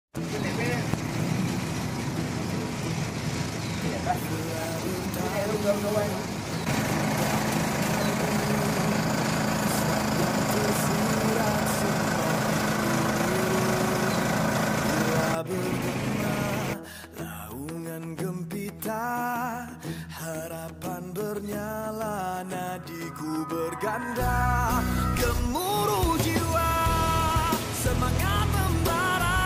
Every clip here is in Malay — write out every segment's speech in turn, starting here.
Naungan gempita, harapan bernyala, nadiku berganda, gemuruh jiwa, semangat membara,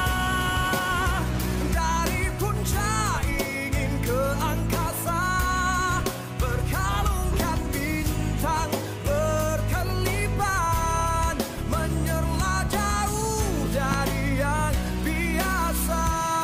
dari puncak ingin ke angkasa, berkalungkan bintang berkelipan, menyerlah jauh dari yang biasa.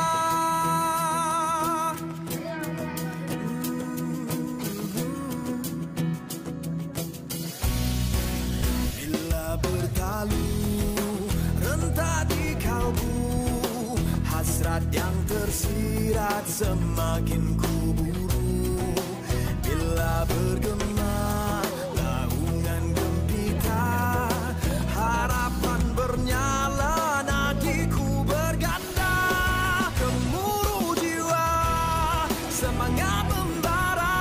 Bila bertalu rentak di kalbu, hasrat yang tersirat semakin kuburu. Bila bergema naungan gempita, harapan bernyala, nadiku berganda, gemuruh jiwa, semangat membara,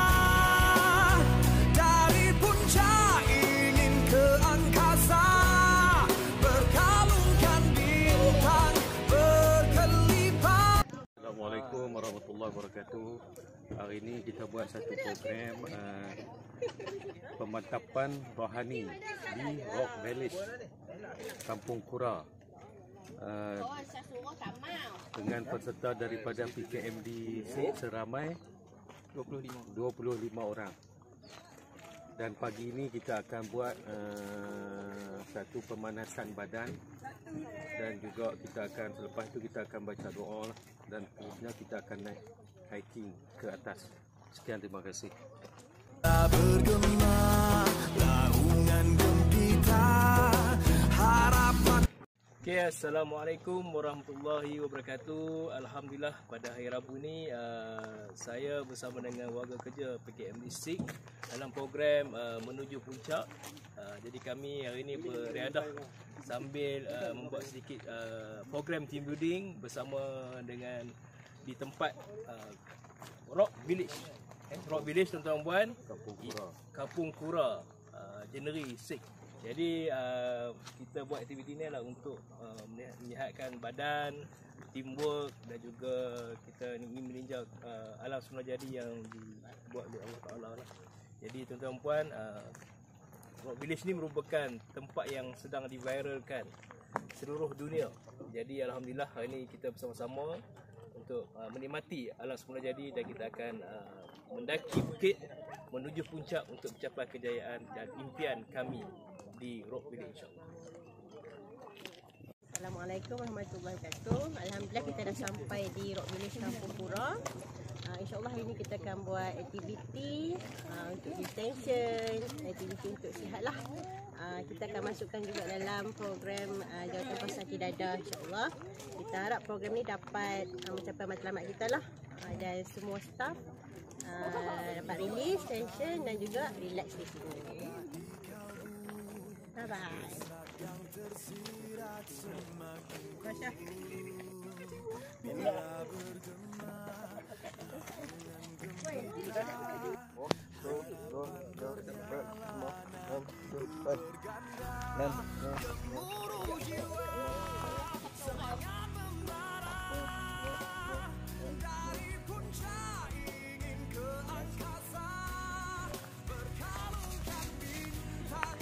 dari puncak ingin ke angkasa, berkalungkan bintang berkelipan. Assalamualaikum warahmatullahi wabarakatuh. Hari ini kita buat satu program pemantapan rohani di Rock Village, Kampung Kura, dengan peserta daripada PKMD seramai 25 orang. Dan pagi ini kita akan buat satu pemanasan badan, dan juga kita akan, selepas itu kita akan baca doa, dan kemudian kita akan naik hiking ke atas. Sekian, terima kasih. Bergema naungan gempita, harapan. Okay, Assalamualaikum warahmatullahi wabarakatuh. Alhamdulillah, pada hari Rabu ni saya bersama dengan warga kerja PKMD SIG dalam program menuju puncak. Jadi kami hari ini beriadah sambil membuat sedikit program team building bersama dengan di tempat Rock Village. Rock Village, tuan-tuan puan, Kampung Kura, Jeneri SIG. Jadi kita buat aktiviti ni lah untuk menyihatkan badan, teamwork, dan juga kita ingin meninjau alam semula jadi yang dibuat oleh Allah Ta'ala lah. Jadi tuan-tuan puan, Rock Village ni merupakan tempat yang sedang diviralkan seluruh dunia. Jadi Alhamdulillah hari ini kita bersama-sama untuk menikmati alam semula jadi, dan kita akan mendaki bukit menuju puncak untuk mencapai kejayaan dan impian kami di Rock Village, insyaAllah. Assalamualaikum warahmatullahi wabarakatuh. Alhamdulillah kita dah sampai di Rock Village Kampung Kura. InsyaAllah hari ini kita akan buat aktiviti untuk distension, aktiviti untuk sihat lah. Kita akan masukkan juga dalam program jawatan pasal dada, insyaAllah. Kita harap program ni dapat mencapai matlamat kita lah, dan semua staff dapat release, tension dan juga relax di sini. Bye bye. Masya. Dari puncak ingin ke angkasa, berkalungkan bintang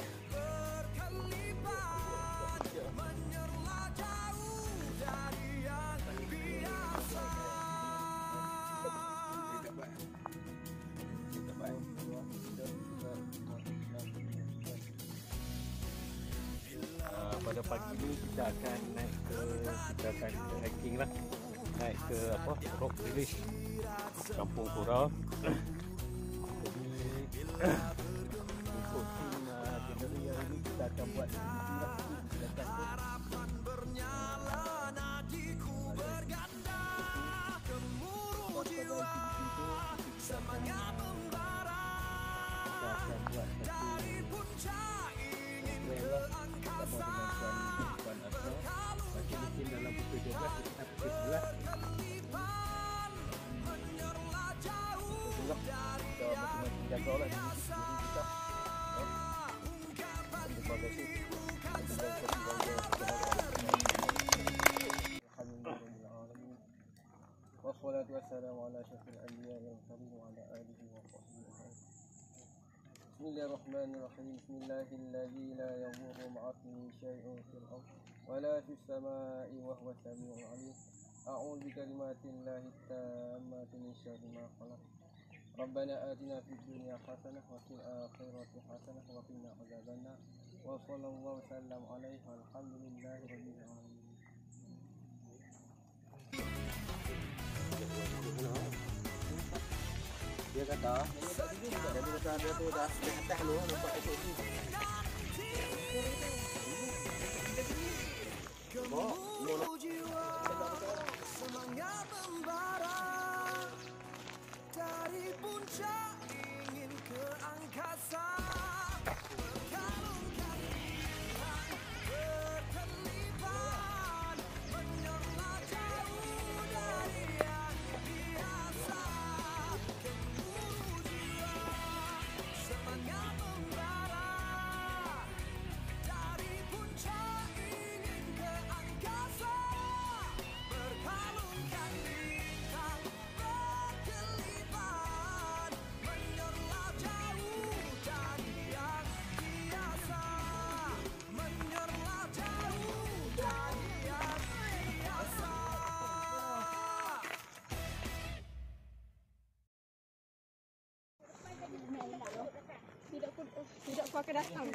berkelipan, menyerlah jauh dari yang biasa. Pada pagi ini kita akan naik hiking lah, naik ke Rock Village, Kampung Kura. Jadi untuk tim Jeneri hari ini kita akan buat Harapan bernyala, nadiku berganda, gemuruh jiwa, semangat membara, dari puncak ingin ke angkasa, mungkin dalam pukul 12 kita pukul 11 insyaAllah diri kita terima kasih. Wassalatu wassalamu ala asyrafil anbiya'i wal mursalin wa ala alihi wa sahbihi ajma'in. Bismillahirrahmanirrahim. Bismillahilladzi la yadurru ma'asmihi syai'un fil ardi wa la fis samaa'i wa huwa samii'ul 'aliim. A'udzu bikalimatillahi tammati min syarri ma khalaq. Rabbana atina fid dunya hasanah wa fil akhirati hasanah wa qina adzabannar. Wa sallallahu wasallam alaihi walhamdulillahi rabbil alamin. Dia kata jadi masa dia tu dah atas lu nampak esok tu. Semangat membara dari puncak ingin ke angkasa. Berkalungkan bintang berkelipan menyerlah jauh dari yang biasa. Gemuruh jiwa semangat membara dari puncak ingin ke angkasa. Berkalungkan bintang berkelipan menyerlah jauh dari yang biasa. Menyerlah jauh dari yang biasa. Tidak kau akan datang.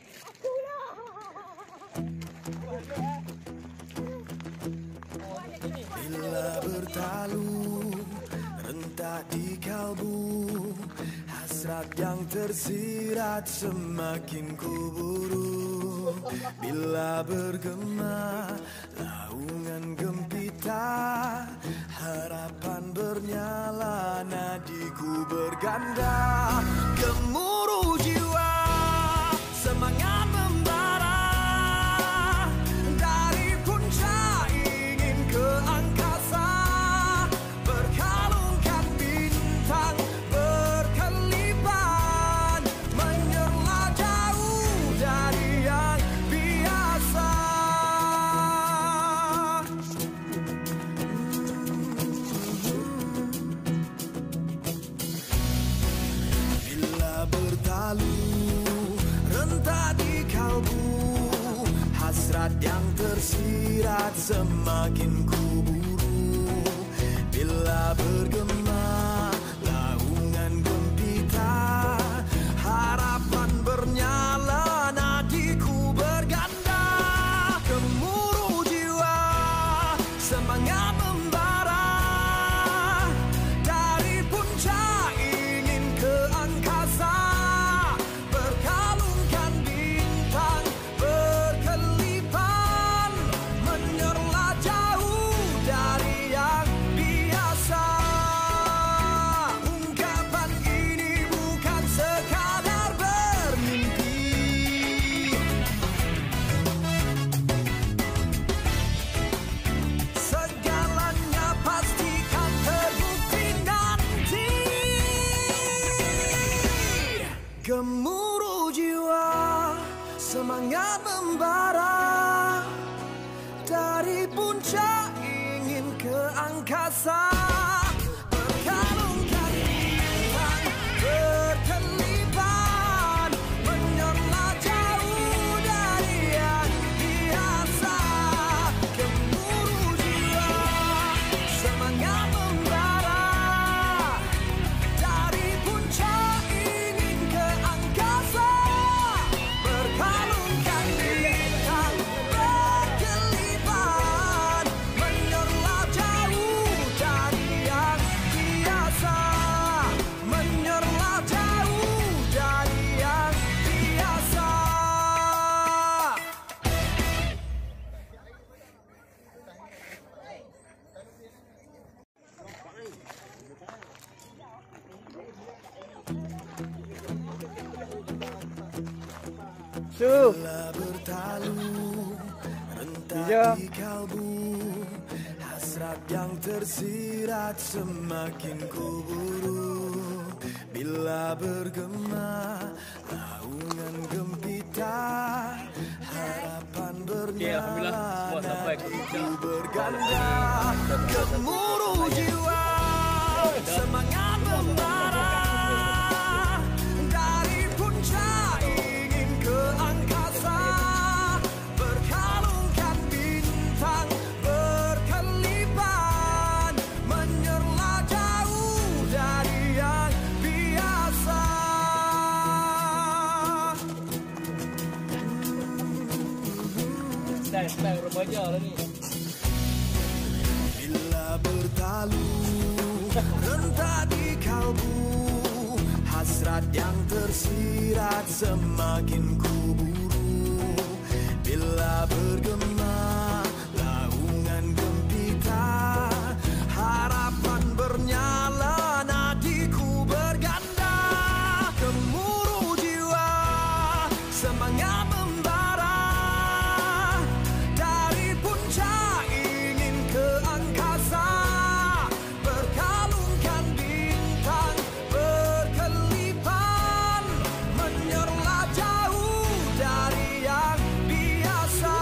Bila bertalu rentak di kalbu, hasrat yang tersirat semakin kuburu. Bila bergema laungan gempita, harapan bernyala nadiku berganda. Gemuruh jiwa semangat membara dari puncak ingin ke angkasa. Berkalungkan bintang berkelipan menyerlah jauh dari yang biasa. Bila bertalu rentak di kalbu, hasrat yang tersirat semakin kuburu. Bila bergema laungan gempita, harapan bernyala nadiku berganda. Gemuruh jiwa semangat membara dari puncak ingin ke angkasa. Berkalungkan bintang berkelipan menyerlah jauh dari yang biasa. Ungkapan ini bukan sekadar bermimpi. Segalanya pastikan terbukti nanti. Gemuruh jiwa semangat membara dari puncak ingin ke angkasa. Berkalungkan bintang berkelipan menyerlah jauh dari yang biasa. Gemuruh jiwa semangat membara dari puncak ingin ke angkasa. Berkalungkan bintang berkelipan menyerlah jauh dari yang biasa. Menyerlah jauh dari yang biasa. Bila bertalu rentak di kalbu, hasrat yang tersirat semakin ku buru. Bila bergema naungan gempita, harapan bernyala nadiku berganda. Gemuruh jiwa, semangat membara, dari puncak ingin ke angkasa, berkalungkan bintang berkelipan, menyerlah jauh dari yang biasa. Style remaja lah ni. Bila bertalu rentak di kalbu, hasrat yang tersirat semakin ku buru. Bila bergema naungan gempita, harapan bernyala nadiku berganda. Gemuruh jiwa, semangat membara, dari puncak ingin ke angkasa, berkalungkan bintang berkelipan, menyerlah jauh dari yang biasa.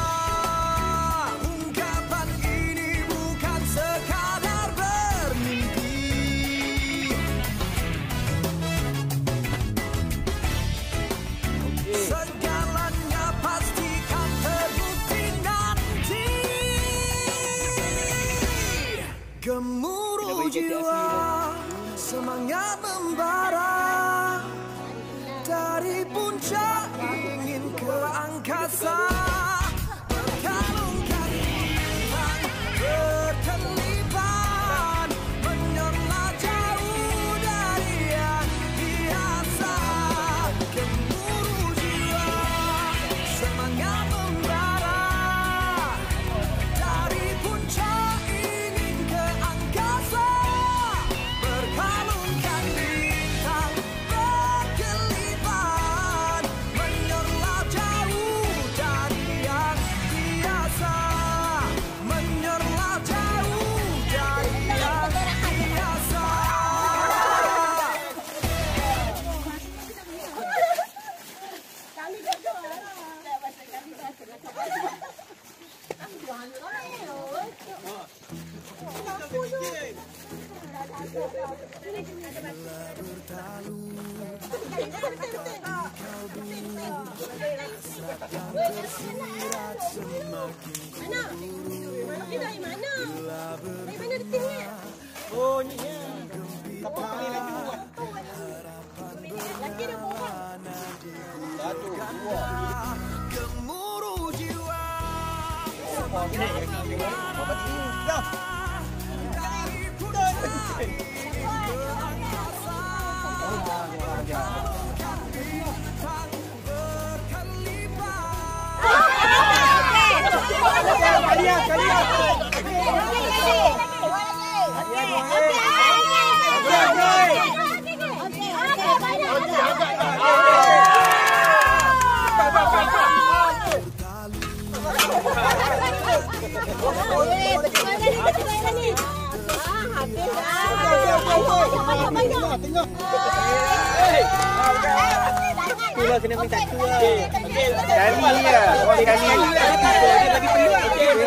Ungkapan ini bukan sekadar bermimpi, segalanya pastikan terbukti nanti. Gemuruh jiwa, semangat membara, dari puncak ingin ke angkasa, berkalungkan bintang berkelipan, menyerlah jauh dari yang biasa. Gemuruh jiwa, semangat membara, dari puncak ingin ke angkasa, berkalungkan bintang berkelipan, menyerlah jauh dari yang biasa, menyerlah jauh dari yang biasa. Oh, ni ya. Apa kali lagi buat? Gemuruh jiwa, dari puncak ke angkasa, berkalungkan bintang Itulah kena minta tu lah. Kali ya. Kali. Lagi penuh.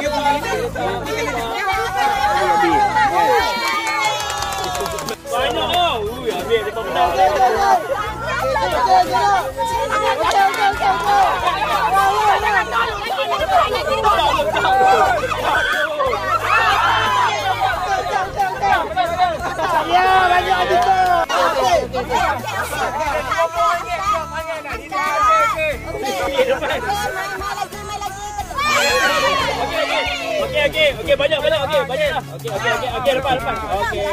Banyak tau. Habis depan pedang. Ya, banyak lagi tu. Okey, banyak. Okey, banyak dah. Okey, depan. Okey.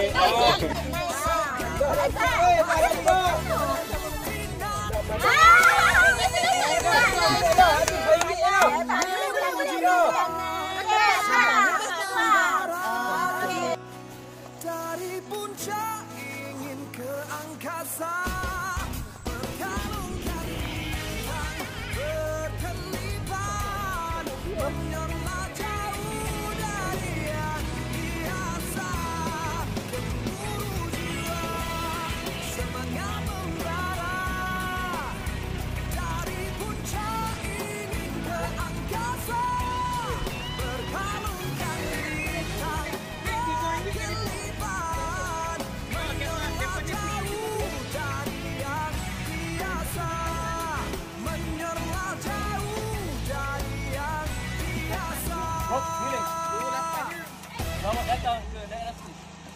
Dari puncak ingin ke angkasa, berkalungkan bintang berkelipan, menyerlah jauh dari yang Selamat datang ke daerah sini.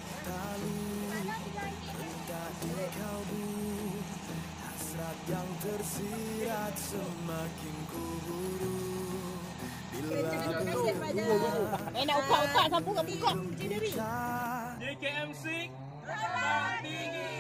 Hasrat yang tersirat semakin kuburu. Nak ukak-ukak sapu kat buka. JKM Sik, Bang Tinggi.